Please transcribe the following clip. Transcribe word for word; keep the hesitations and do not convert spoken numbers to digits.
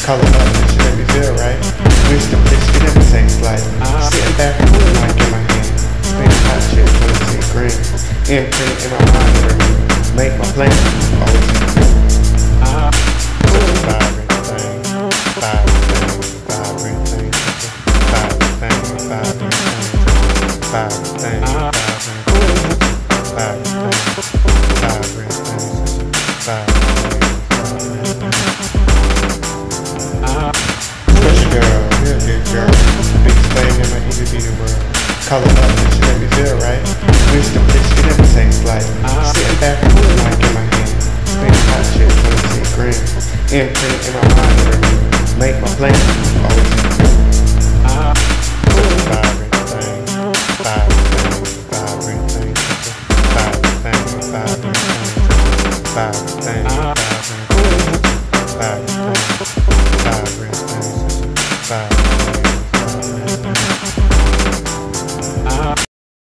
Color up, and she make me feel right. Wisdom, bitch, get everything slight. Sitting back with the mic in my hand. Spinning hot shit for the sea green. Imprint in my mind every week. Make my plan, always in the vibrant thing, vibrant thing, vibrant thing, vibrant thing, vibrant thing, vibrant thing, vibrant thing, vibrant thing, vibrant thing. Special girl, real good girl. Biggest thing in my itty bitty world. Color up, and she make me feel right. Wisdom, bitch, get everything slight. Sitting back with the mic in my hand. Spinning hot shit for the sea green. Imprint in my mind every week. Make my plan, always in the vibrant.